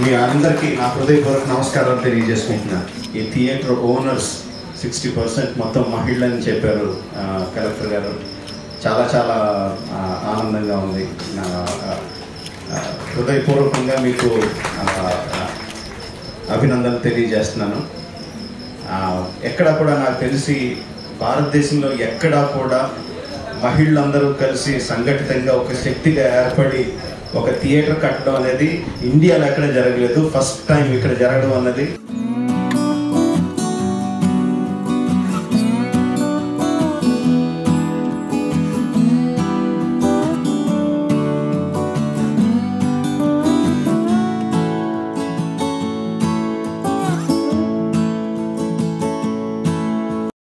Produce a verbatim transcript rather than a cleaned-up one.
మీ అందరికీ నా హృదయపూర్వక నమస్కారాలు తెలియజేసుకుంటున్నాను. ఈ థియేటర్ ఓనర్స్ సిక్స్టీ పర్సెంట్ మొత్తం మహిళలని చెప్పారు కలెక్టర్ గారు. చాలా చాలా ఆనందంగా ఉంది. హృదయపూర్వకంగా మీకు అభినందనలు తెలియజేస్తున్నాను. ఎక్కడా కూడా నాకు తెలిసి భారతదేశంలో ఎక్కడా కూడా మహిళలందరూ కలిసి సంఘటితంగా ఒక శక్తిగా ఏర్పడి ఒక థియేటర్ కట్టడం అనేది ఇండియాలో ఎక్కడ జరగలేదు. ఫస్ట్ టైం ఇక్కడ జరగడం అన్నది